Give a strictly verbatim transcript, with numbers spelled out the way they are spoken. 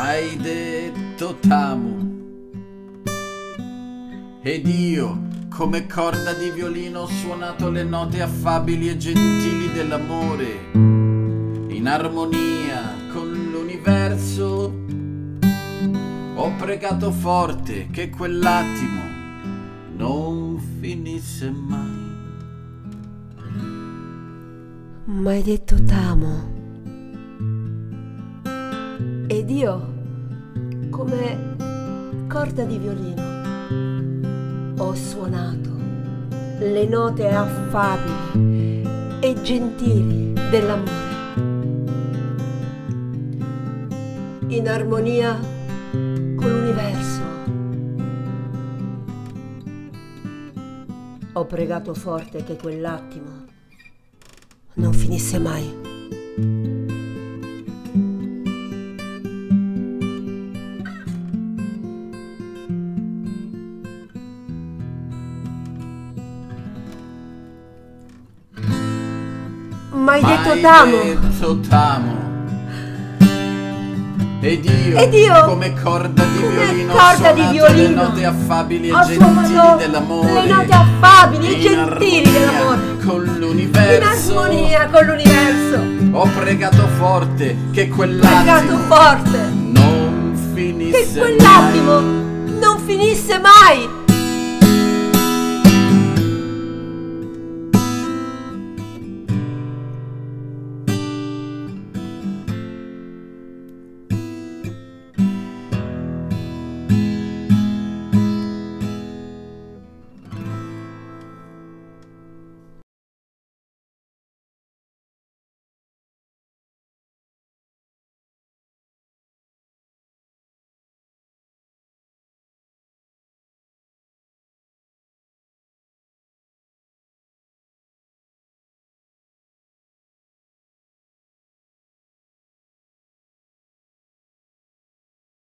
Hai detto t'amo ed io come corda di violino ho suonato le note affabili e gentili dell'amore, in armonia con l'universo. Ho pregato forte che quell'attimo non finisse mai. M'hai detto t'amo ed io come corda di violino ho suonato le note affabili e gentili dell'amore, in armonia con l'universo. Ho pregato forte che quell'attimo non finisse mai. M'hai detto t'amo detto t'amo ed io, ed io come corda di come violino corda ho di suonato violino le note affabili e ho gentili suonato dell'amore, le note affabili e in gentili armonia dell'amore, con in l'universo. armonia con l'universo. Ho pregato forte che Pregato quell'attimo forte non finisse che quell'attimo mai. non finisse mai.